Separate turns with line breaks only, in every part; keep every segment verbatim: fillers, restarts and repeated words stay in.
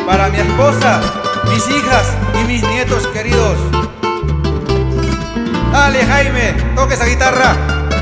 para mi esposa, mis hijas y mis nietos queridos. Dale, Jaime, toque esa guitarra.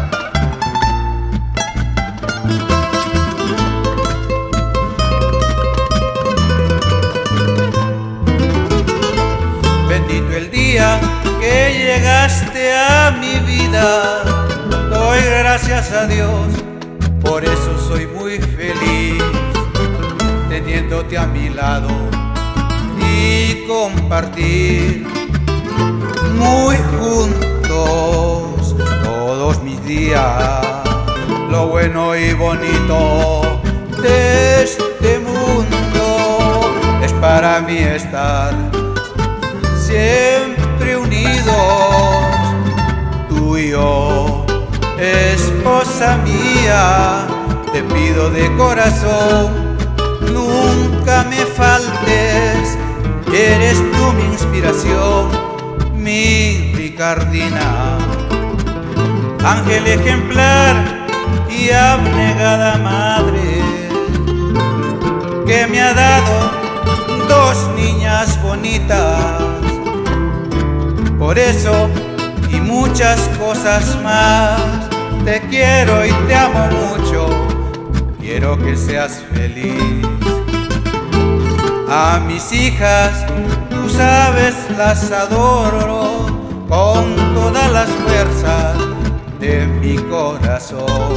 Bendito el día que llegaste a mi vida, doy gracias a Dios, por eso soy muy feliz, teniéndote a mi lado y compartir muy juntos todos mis días, lo bueno y bonito de este mundo. Es para mí estar siempre unidos, tú y yo, esposa mía, te pido de corazón, nunca me faltes, eres tú mi inspiración, mi Ricardina. Ángel ejemplar y abnegada madre, que me ha dado dos niñas bonitas. Por eso y muchas cosas más, te quiero y te amo mucho, quiero que seas feliz. A mis hijas, tú sabes, las adoro con todas las fuerzas de mi corazón.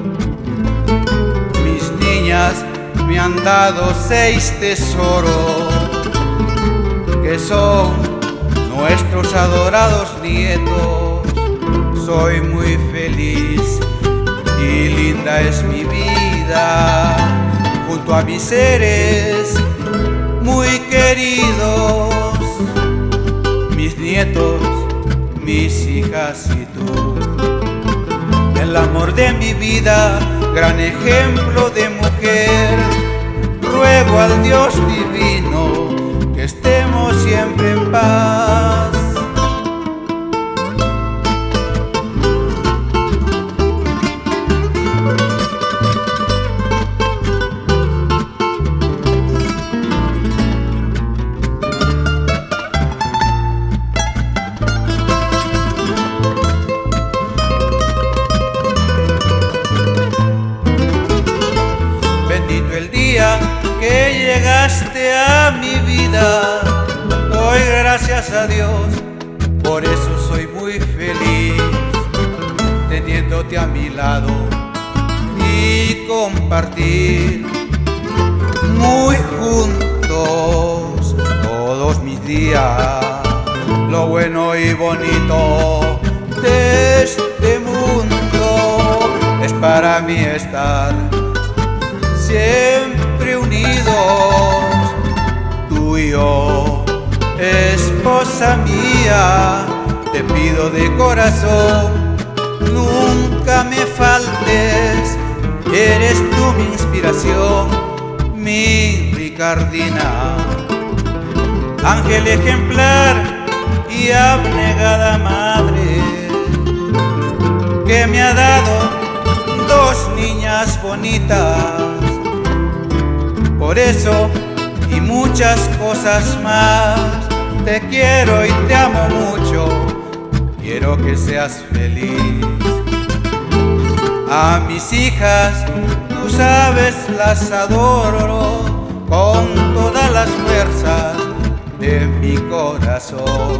Mis niñas me han dado seis tesoros, que son nuestros adorados nietos. Soy muy feliz y linda es mi vida, junto a mis seres muy queridos, mis nietos, mis hijas y tú. El amor de mi vida, gran ejemplo de mujer, ruego al Dios divino que estemos siempre en paz. Bendito el día que llegaste a mi vida, doy gracias a Dios, por eso soy muy feliz, teniéndote a mi lado y compartir muy juntos todos mis días, lo bueno y bonito de este mundo. Es para mí estar siempre unidos, tú y yo, esposa mía, te pido de corazón, nunca me faltes, eres tú mi inspiración, mi Ricardina. Ángel ejemplar y abnegada madre, que me ha dado dos niñas bonitas. Por eso y muchas cosas más, te quiero y te amo mucho, quiero que seas feliz. A mis hijas, tú sabes, las adoro con todas las fuerzas de mi corazón.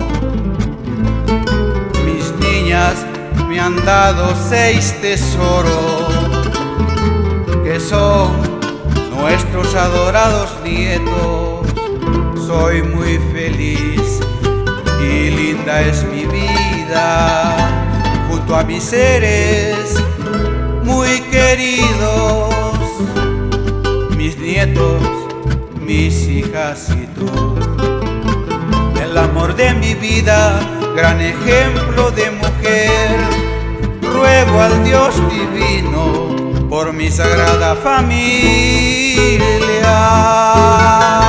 Mis niñas me han dado seis tesoros, que son nuestros adorados nietos. Soy muy feliz y linda es mi vida, junto a mis seres muy queridos, mis nietos, mis hijas y tú. El amor de mi vida, gran ejemplo de mujer, ruego al Dios divino por mi sagrada familia.